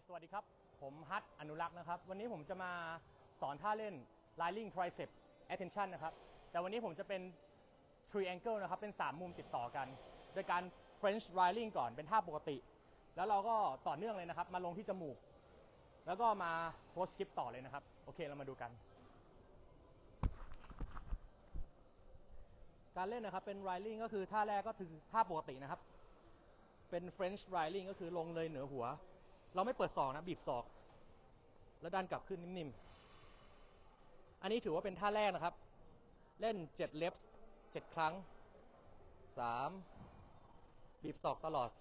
สวัสดีครับผมฮัทอนุรักษ์นะครับวันนี้ผมจะมาสอนท่าเล่น Lying Tricep Extension นะครับแต่วันนี้ผมจะเป็น Triangle นะครับเป็น3มุมติดต่อกันโดยการ French Lying ก่อนเป็นท่าปกติแล้วเราก็ต่อเนื่องเลยนะครับมาลงที่จมูกแล้วก็มา Post Skip ต่อเลยนะครับโอเคเรามาดูกันการเล่นนะครับเป็น Lying ก็คือท่าแรกก็คือท่าปกตินะครับเป็น French Lying ก็คือลงเลยเหนือหัวเราไม่เปิดศอกนะบีบศอกแล้วดันกลับขึ้นนิ่มๆอันนี้ถือว่าเป็นท่าแรกนะครับเล่น7 reps 7 ครั้ง3บีบศอกตลอด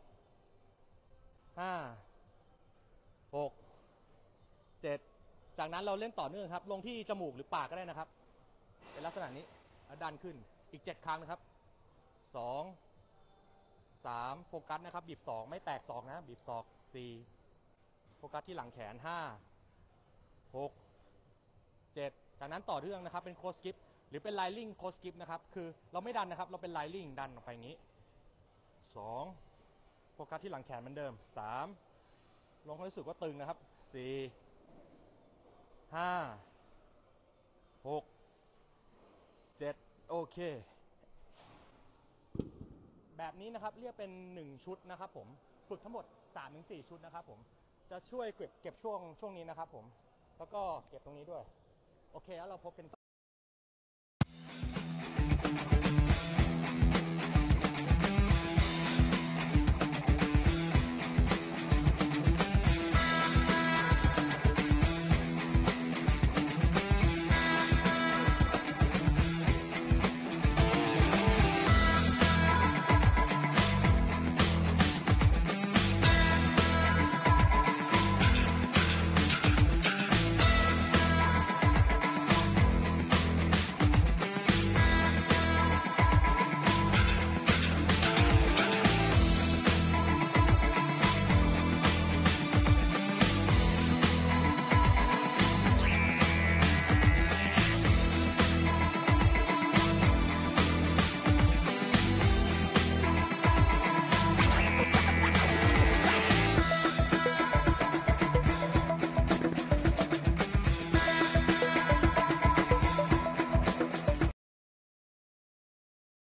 4 5 6 7จากนั้นเราเล่นต่อเนื่องครับลงที่จมูกหรือปากก็ได้นะครับเป็นลักษณะนี้แล้วดันขึ้นอีก7 ครั้งนะครับ2 3โฟกัสนะครับบีบศอกไม่แตกศอกนะบีบศอก4โฟกัสที่หลังแขน5 6 7จากนั้นต่อเนื่องนะครับเป็นโคสกิปหรือเป็นไลลิ่งโคสกิปนะครับคือเราไม่ดันนะครับเราเป็นไลลิ่งดันออกไปอย่างนี้2โฟกัสที่หลังแขนเหมือนเดิม3ลงให้รู้สึกว่าตึงนะครับ4 5 6 7โอเคแบบนี้นะครับเรียกเป็น1ชุดนะครับผมฝึกทั้งหมด 3-4 ชุดนะครับผมจะช่วยเก็บช่วงนี้นะครับผมแล้วก็เก็บตรงนี้ด้วยโอเคแล้วเราพบกัน